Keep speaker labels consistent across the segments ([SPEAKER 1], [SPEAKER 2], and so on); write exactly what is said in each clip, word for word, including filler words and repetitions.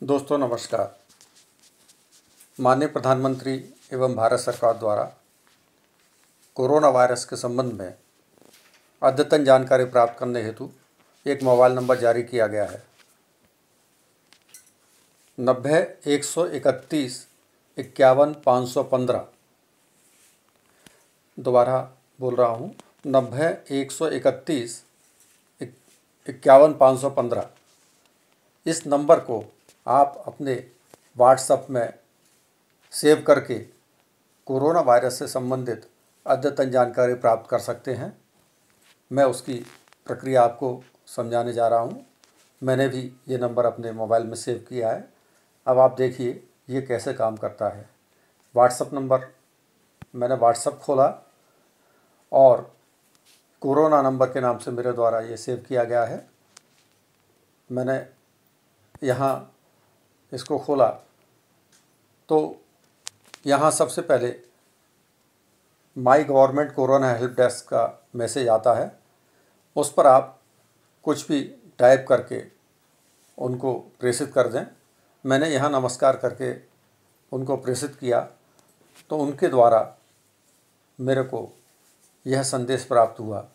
[SPEAKER 1] दोस्तों नमस्कार। माननीय प्रधानमंत्री एवं भारत सरकार द्वारा कोरोना वायरस के संबंध में अद्यतन जानकारी प्राप्त करने हेतु एक मोबाइल नंबर जारी किया गया है। नब्बे एक सौ इकतीस इक्यावन पाँच सौ पंद्रह। दोबारा बोल रहा हूँ, नब्बे एक सौ इकतीस इक्यावन पाँच सौ पंद्रह। इस नंबर को आप अपने व्हाट्सएप में सेव करके कोरोना वायरस से संबंधित अद्यतन जानकारी प्राप्त कर सकते हैं। मैं उसकी प्रक्रिया आपको समझाने जा रहा हूँ। मैंने भी ये नंबर अपने मोबाइल में सेव किया है। अब आप देखिए ये कैसे काम करता है। व्हाट्सएप नंबर मैंने व्हाट्सएप खोला और कोरोना नंबर के नाम से मेरे द्वारा ये सेव किया गया है। मैंने यहाँ इसको खोला तो यहाँ सबसे पहले my government corona help desk का मैसेज आता है। उस पर आप कुछ भी टाइप करके उनको प्रेषित कर दें। मैंने यहाँ नमस्कार करके उनको प्रेषित किया तो उनके द्वारा मेरे को यह संदेश प्राप्त हुआ।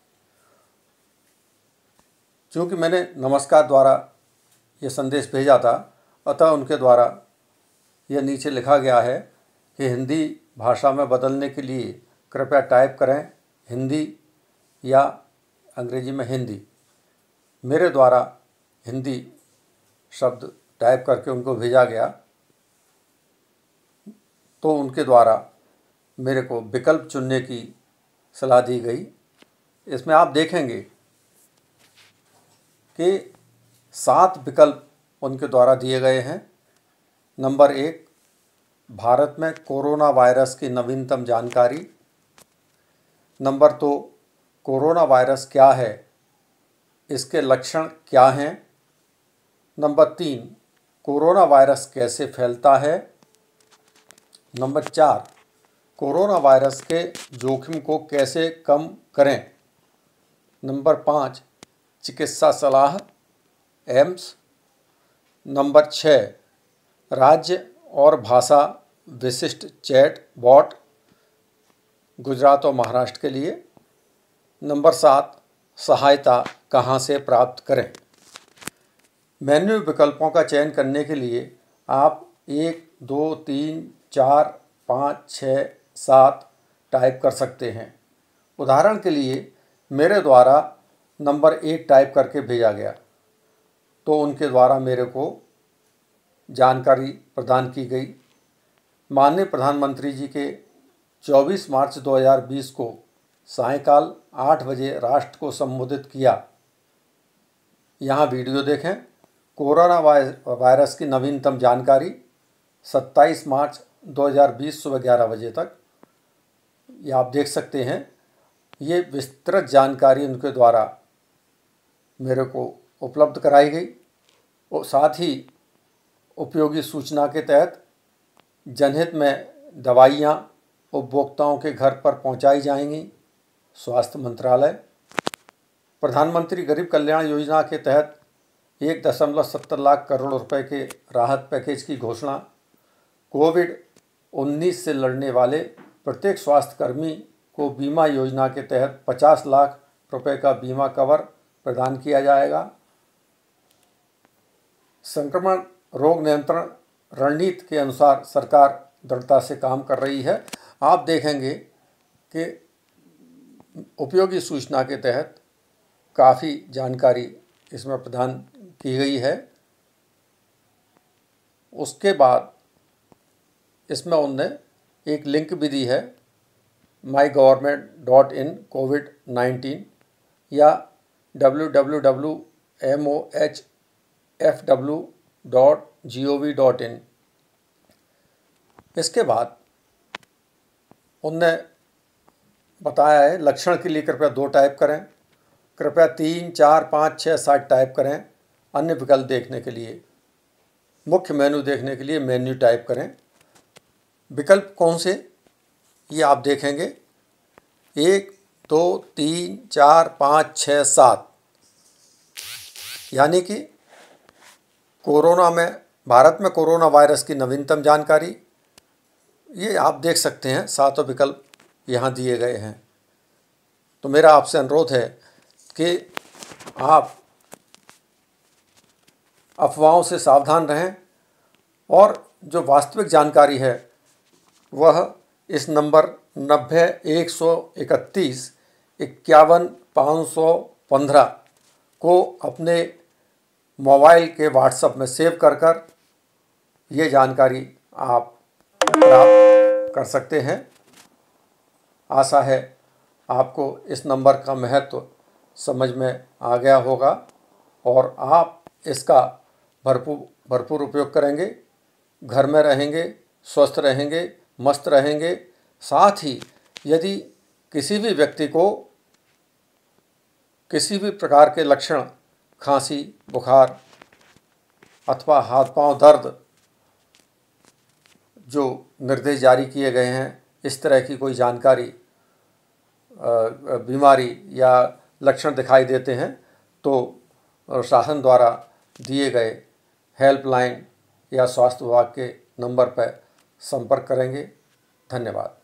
[SPEAKER 1] चूँकि मैंने नमस्कार द्वारा यह संदेश भेजा था, अतः उनके द्वारा यह नीचे लिखा गया है कि हिंदी भाषा में बदलने के लिए कृपया टाइप करें हिंदी या अंग्रेजी में हिंदी। मेरे द्वारा हिंदी शब्द टाइप करके उनको भेजा गया तो उनके द्वारा मेरे को विकल्प चुनने की सलाह दी गई। इसमें आप देखेंगे कि सात विकल्प उनके द्वारा दिए गए हैं। नंबर एक, भारत में कोरोना वायरस की नवीनतम जानकारी। नंबर दो, कोरोना वायरस क्या है, इसके लक्षण क्या हैं। नंबर तीन, कोरोना वायरस कैसे फैलता है। नंबर चार, कोरोना वायरस के जोखिम को कैसे कम करें। नंबर पाँच, चिकित्सा सलाह एम्स। नंबर छः, राज्य और भाषा विशिष्ट चैट बॉट गुजरात और महाराष्ट्र के लिए। नंबर सात, सहायता कहाँ से प्राप्त करें। मेन्यू विकल्पों का चयन करने के लिए आप एक दो तीन चार पाँच छः सात टाइप कर सकते हैं। उदाहरण के लिए मेरे द्वारा नंबर एक टाइप करके भेजा गया तो उनके द्वारा मेरे को जानकारी प्रदान की गई। माननीय प्रधानमंत्री जी के चौबीस मार्च दो हज़ार बीस को सायंकाल आठ बजे राष्ट्र को संबोधित किया। यहाँ वीडियो देखें। कोरोना वायरस की नवीनतम जानकारी सत्ताईस मार्च दो हज़ार बीस सुबह ग्यारह बजे तक। ये आप देख सकते हैं। ये विस्तृत जानकारी उनके द्वारा मेरे को उपलब्ध कराई गई और साथ ही उपयोगी सूचना के तहत जनहित में दवाइयाँ उपभोक्ताओं के घर पर पहुंचाई जाएंगी। स्वास्थ्य मंत्रालय प्रधानमंत्री गरीब कल्याण योजना के तहत एक दशमलव सत्तर लाख करोड़ रुपए के राहत पैकेज की घोषणा। कोविड उन्नीस से लड़ने वाले प्रत्येक स्वास्थ्यकर्मी को बीमा योजना के तहत पचास लाख रुपए का बीमा कवर प्रदान किया जाएगा। संक्रमण रोग नियंत्रण रणनीति के अनुसार सरकार दृढ़ता से काम कर रही है। आप देखेंगे कि उपयोगी सूचना के तहत काफ़ी जानकारी इसमें प्रदान की गई है। उसके बाद इसमें उनने एक लिंक भी दी है, my government dot in COVID nineteen या W W W dot M O H F W dot G O V dot in. इसके बाद उनने बताया है लक्षण के लिए कृपया दो टाइप करें, कृपया तीन चार पाँच छः सात टाइप करें। अन्य विकल्प देखने के लिए, मुख्य मेनू देखने के लिए मेन्यू टाइप करें। विकल्प कौन से ये आप देखेंगे, एक दो तीन चार पाँच छः सात, यानी कि कोरोना में भारत में कोरोना वायरस की नवीनतम जानकारी, ये आप देख सकते हैं, सातों विकल्प यहाँ दिए गए हैं। तो मेरा आपसे अनुरोध है कि आप अफवाहों से सावधान रहें और जो वास्तविक जानकारी है वह इस नंबर नब्बे एक सौ इकतीस इक्यावन पाँच सौ पंद्रह को अपने मोबाइल के व्हाट्सएप में सेव कर कर ये जानकारी आप प्राप्त कर सकते हैं। आशा है आपको इस नंबर का महत्व समझ में आ गया होगा और आप इसका भरपूर भरपूर उपयोग करेंगे, घर में रहेंगे, स्वस्थ रहेंगे, मस्त रहेंगे। साथ ही यदि किसी भी व्यक्ति को किसी भी प्रकार के लक्षण, खांसी, बुखार अथवा हाथ पांव दर्द, जो निर्देश जारी किए गए हैं, इस तरह की कोई जानकारी, बीमारी या लक्षण दिखाई देते हैं तो शासन द्वारा दिए गए हेल्पलाइन या स्वास्थ्य विभाग के नंबर पर संपर्क करेंगे। धन्यवाद।